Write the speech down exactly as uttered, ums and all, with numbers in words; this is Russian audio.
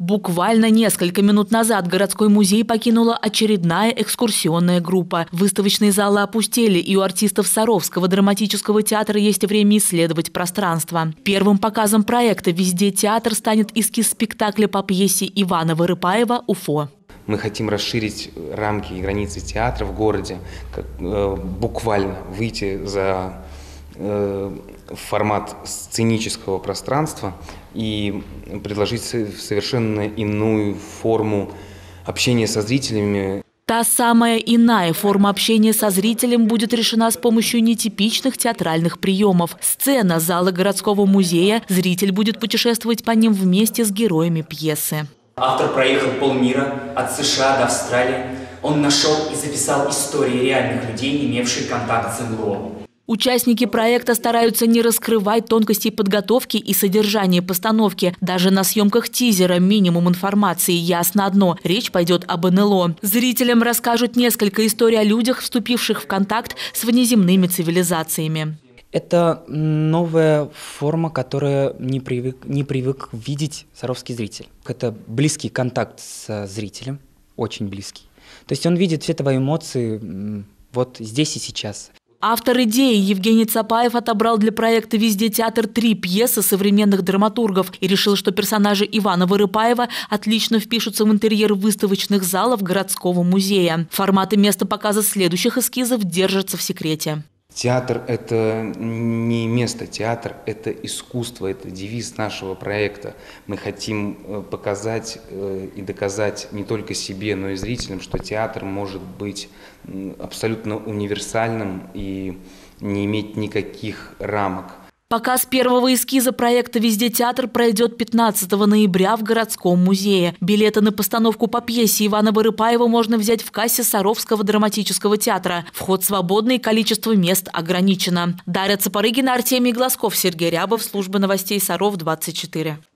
Буквально несколько минут назад городской музей покинула очередная экскурсионная группа. Выставочные залы опустели, и у артистов Саровского драматического театра есть время исследовать пространство. Первым показом проекта «Везде театр» станет эскиз спектакля по пьесе Ивана Вырыпаева «Уфо». Мы хотим расширить рамки и границы театра в городе, как, э, буквально выйти за э, формат сценического пространства и предложить совершенно иную форму общения со зрителями. Та самая иная форма общения со зрителем будет решена с помощью нетипичных театральных приемов. Сцена зала городского музея, зритель будет путешествовать по ним вместе с героями пьесы. Автор проехал полмира, от США до Австралии. Он нашел и записал истории реальных людей, имевших контакт с НЛО. Участники проекта стараются не раскрывать тонкостей подготовки и содержания постановки. Даже на съемках тизера минимум информации. Ясно одно – речь пойдет об НЛО. Зрителям расскажут несколько историй о людях, вступивших в контакт с внеземными цивилизациями. Это новая форма, которую не привык, не привык видеть саровский зритель. Это близкий контакт с зрителем, очень близкий. То есть он видит все твои эмоции вот здесь и сейчас. Автор идеи Евгений Цапаев отобрал для проекта «Везде театр» три пьесы современных драматургов и решил, что персонажи Ивана Вырыпаева отлично впишутся в интерьер выставочных залов городского музея. Формат и место показа следующих эскизов держатся в секрете. Театр – это не место, театр – это искусство, это девиз нашего проекта. Мы хотим показать и доказать не только себе, но и зрителям, что театр может быть абсолютно универсальным и не иметь никаких рамок. Показ первого эскиза проекта «Везде театр» пройдет пятнадцатого ноября в городском музее. Билеты на постановку по пьесе Ивана Вырыпаева можно взять в кассе Саровского драматического театра. Вход свободный, количество мест ограничено. Дарья Цапарыгина, Артемий Глазков, Сергей Рябов, служба новостей Саров двадцать четыре.